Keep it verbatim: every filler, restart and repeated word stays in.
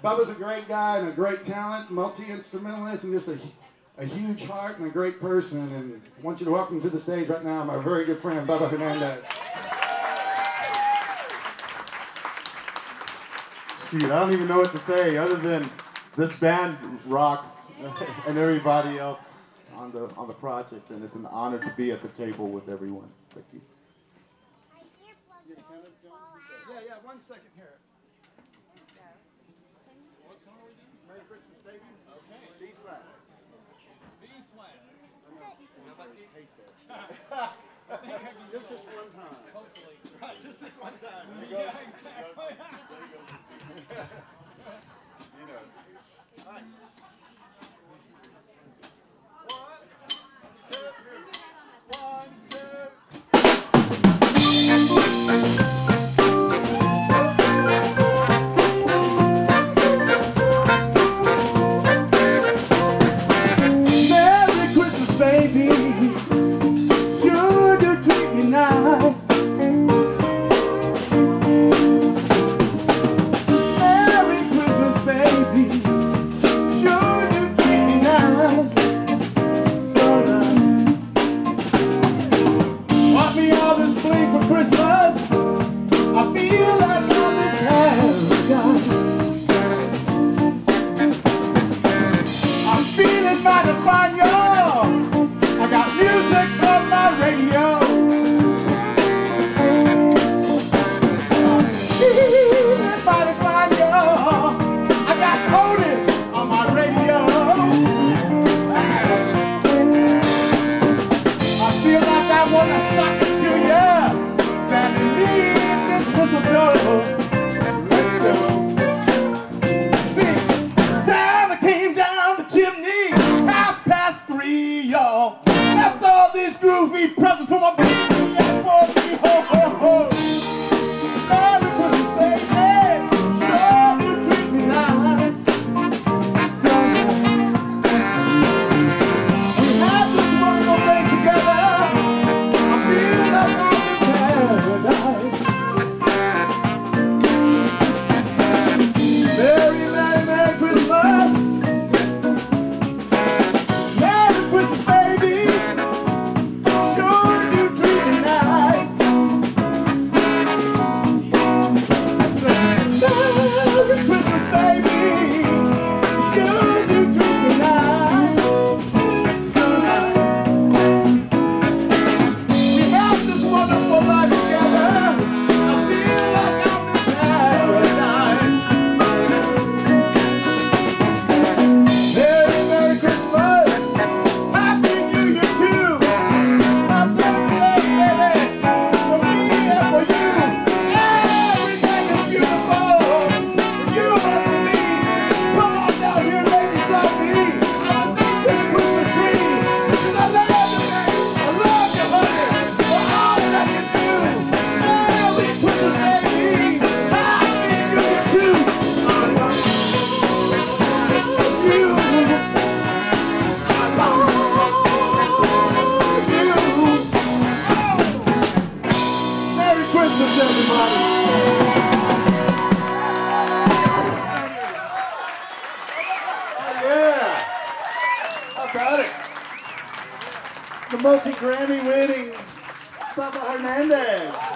Bubba's a great guy and a great talent, multi-instrumentalist, and just a, a huge heart and a great person. And I want you to welcome to the stage right now my very good friend, Bubba Hernandez. Shoot, I don't even know what to say other than this band rocks and everybody else on the on the project, and it's an honor to be at the table with everyone. Thank you. Yeah, yeah, one second here. What song are we doing? Merry Christmas, baby. Okay. B flat. B flat. I think I can just this one time. Hopefully. Right, just this one time. There you go. Yeah, exactly. There you go. You know. All right. One, two, one, two. Merry Christmas, baby. Sure do treat me nice. Merry Christmas, baby. Sure do treat me nice. So nice. Bought me all this bling for Christmas. I feel like I'm in paradise. I'm feeling mighty fine, y'all. I got music on my radio. I'm feeling mighty fine, y'all. I got Otis on my radio. I feel like I wanna suck it to ya. Santa, leave this whistle. Let's go. See, Santa came down the chimney, half past three, y'all. Left all these groovy presents for my baby and for me, ho, ho, ho. Merry Christmas, baby. Sure you treat me nice. So nice. We had this wonderful days together. I feel like I'm in paradise. Merry, Merry, Merry Christmas. Merry Christmas, baby. Sure you treat me nice. Merry Christmas, baby. Sure you treat me nice. So nice. We have this wonderful life together. I feel like I'm in paradise. Merry, Merry Christmas. Happy New Year too. My birthday, baby. For me and for you. Everything is beautiful. For you and for me. Come on down here, ladies, on me. Underneath this Christmas tree. Because I love you, baby. I love you, honey. For all that I can do. Merry Christmas, baby. Happy New Year too. I love you. I love you. Merry Christmas, everybody. Oh, yeah. How about it? The multi-Grammy winning Bubba Hernandez.